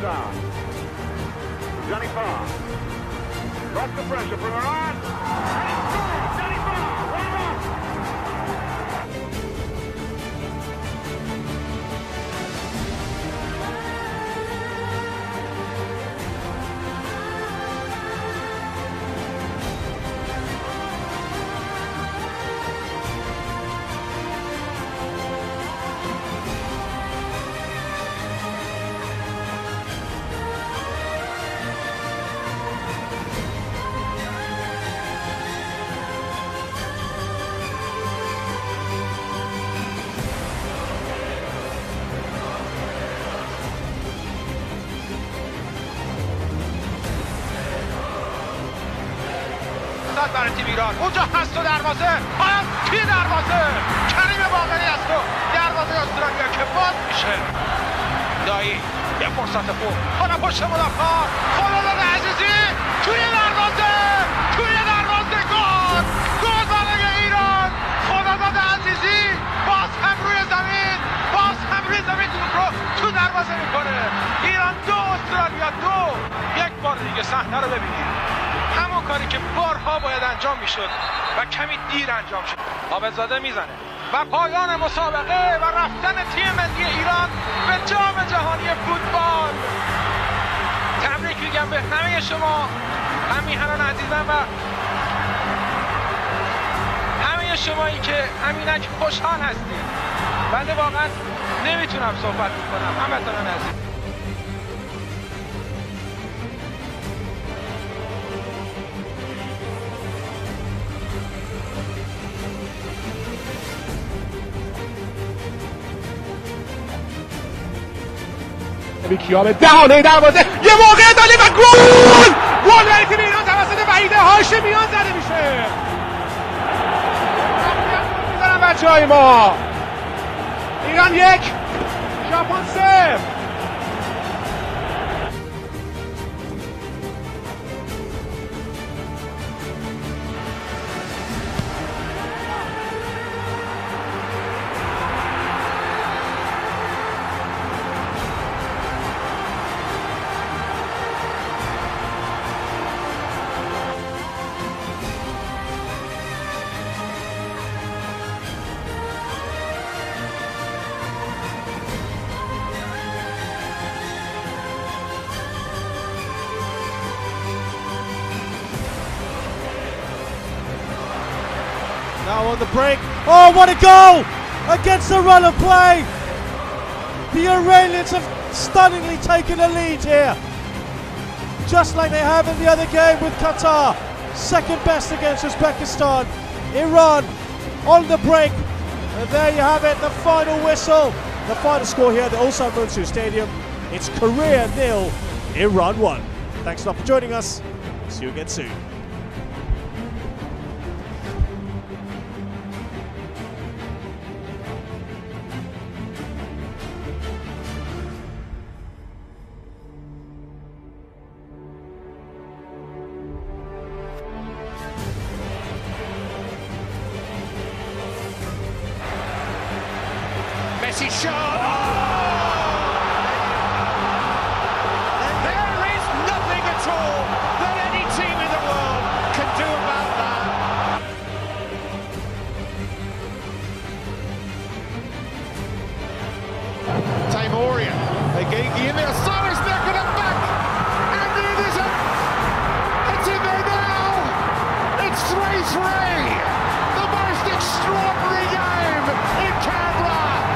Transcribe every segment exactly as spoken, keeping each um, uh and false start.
Qatar. Johnny Farr. Lots of pressure from Iran. Johnny Farr, well done. برای تیم ایران اونجا هست و دروازه پایان توی دروازه کریم باقری است و دروازه استرالیا که باز میشه. دایی یه فرصت خوب حالا پشت مدافع خداداد عزیزی توی دروازه توی دروازه گل گل برای ایران. خداداد عزیزی باز هم روی زمین باز هم روی زمین توپ رو تو دروازه میکنه. ایران دو استرالیا دو. یک بار دیگه صحنه رو ببینید، همون کاری که بارها باید انجام میشد و کمی دیر انجام شد. عابدزاده میزنه و پایان مسابقه و رفتن تیم ملی ایران به جام جهانی فوتبال. تبریک میگم به همه شما، هم میهنان عزیزم و همه شمایی که همینک خوشحال هستید. بنده واقعا نمیتونم صحبت کنم. همتون عزیز. کیا به دهانه دروازه یه موقع دالی و گل گل برای تیم ایران توسط وحید هاشمیان زده میشه. میزنن بچه‌های ما. ایران یک ژاپن صفر. Now on the break. Oh, what a goal! Against the run of play. The Iranians have stunningly taken a lead here. Just like they have in the other game with Qatar. Second best against Uzbekistan. Iran on the break. And there you have it, the final whistle. The final score here at the Ulsan Munsu Stadium. It's Korea nil, Iran one. Thanks a lot for joining us. See you again soon. Messi shot. Oh! There is nothing at all that any team in the world can do about that. Taymorian, Agegi in there, Sarri's knocking it back, and it is a, it's in there now. It's three three. The most extraordinary game in Canberra.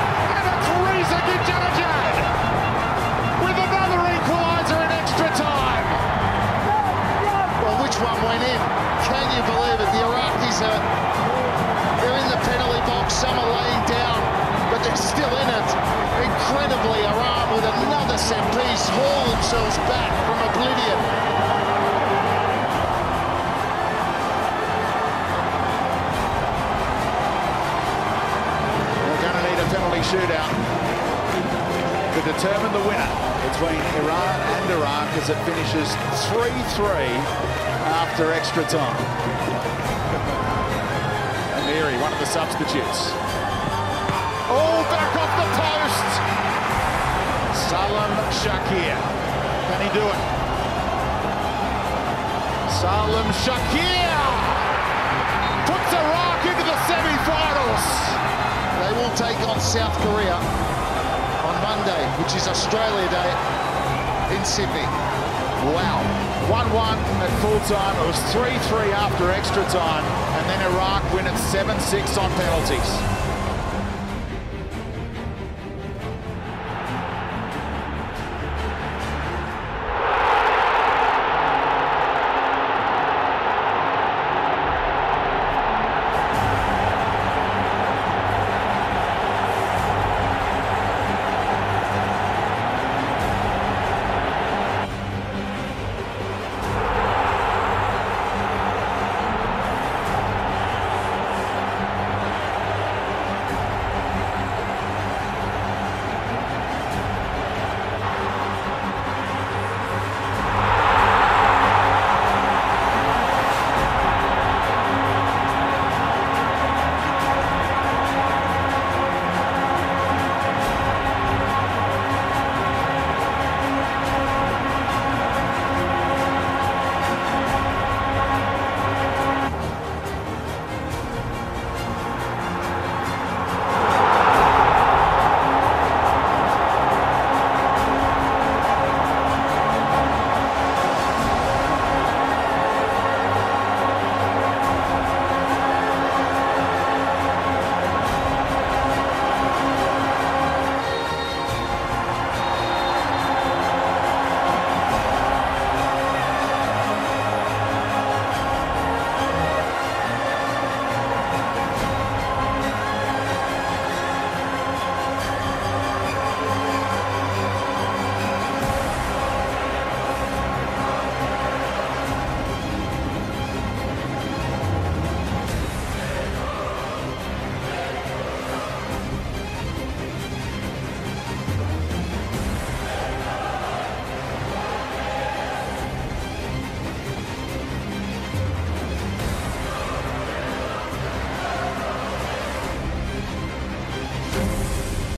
With another equaliser in extra time. Well, which one went in? Can you believe it? The Iraqis are they're in the penalty box. Some are laying down, but they're still in it. Incredibly, Iran with another set piece haul themselves back from oblivion. We're going to need a penalty shootout to determine the winner between Iran and Iraq as it finishes three three after extra time. Amiri, one of the substitutes. Oh, back off the post! Salam Shakir. Can he do it? Salim Shakir puts Iraq into the semi-finals. They will take on South Korea on Monday, which is Australia Day in Sydney. Wow. one one at full time. It was three three after extra time. And then Iraq win at seven six on penalties.